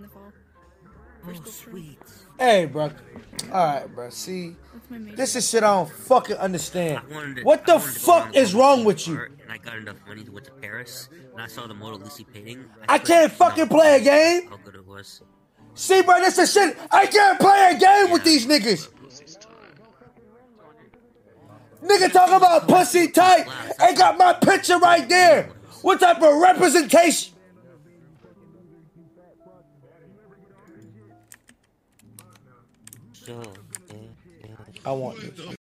in the fall. Oh, sweet. Hey, bro. Alright, bro. See, this is shit I don't fucking understand. What the fuck is wrong with you? And I got enough money to go to Paris, and I saw the Mona Lisa painting. I can't fucking play a game. How good it was. See, bro, this is shit. I can't play a game with these niggas. Nigga talking about pussy tight. I got my picture right there. What type of representation? I want this.